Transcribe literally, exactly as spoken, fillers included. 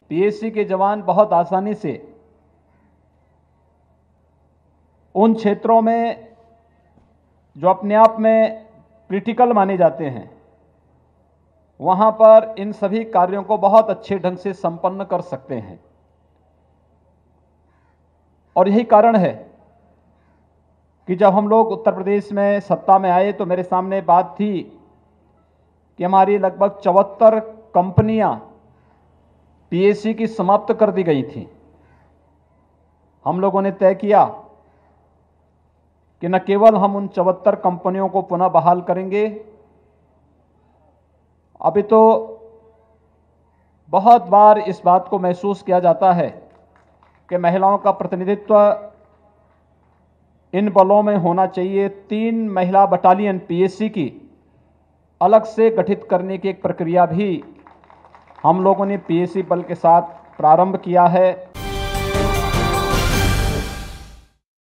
PAC के जवान बहुत आसानी से उन क्षेत्रों में जो अपने आप में क्रिटिकल माने जाते हैं, वहां पर इन सभी कार्यों को बहुत अच्छे ढंग से संपन्न कर सकते हैं। और यही कारण है कि जब हम लोग उत्तर प्रदेश में सत्ता में आए तो मेरे सामने बात थी कि हमारी लगभग चौहत्तर कंपनियां पीएसी की समाप्त कर दी गई थी। हम लोगों ने तय किया कि न केवल हम उन चौहत्तर कंपनियों को पुनः बहाल करेंगे, अभी तो बहुत बार इस बात को महसूस किया जाता है कि महिलाओं का प्रतिनिधित्व इन बलों में होना चाहिए। तीन महिला बटालियन पीएसी की अलग से गठित करने की एक प्रक्रिया भी हम लोगों ने पीएसी बल के साथ प्रारंभ किया है।